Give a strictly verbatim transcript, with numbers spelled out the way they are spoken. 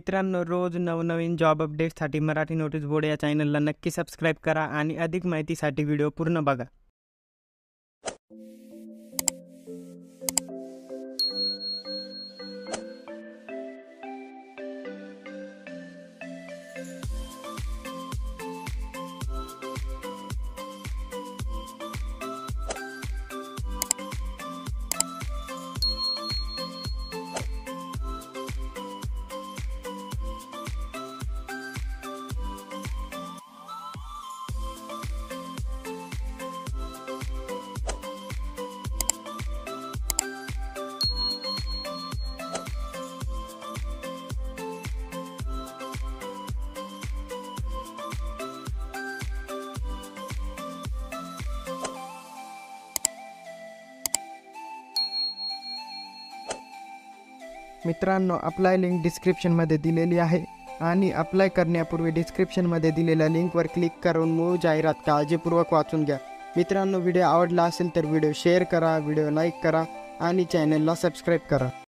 मित्रांनो, रोज नवनवीन जॉब अपडेट्ससाठी मराठी नोटीस बोर्ड या चॅनलला नक्की सबस्क्राईब करा आणि अधिक माहितीसाठी व्हिडिओ पूर्ण बघा. मित्रांनो, अप्लाय लिंक डिस्क्रिप्शनमध्ये दिलेली आहे आणि अप्लाय करण्यापूर्वी डिस्क्रिप्शनमध्ये दिलेल्या लिंकवर क्लिक करून मूळ जाहिरात काळजीपूर्वक वाचून घ्या. मित्रांनो, व्हिडिओ आवडला असेल तर व्हिडिओ शेअर करा, व्हिडिओ लाईक करा आणि चॅनलला सबस्क्राईब करा.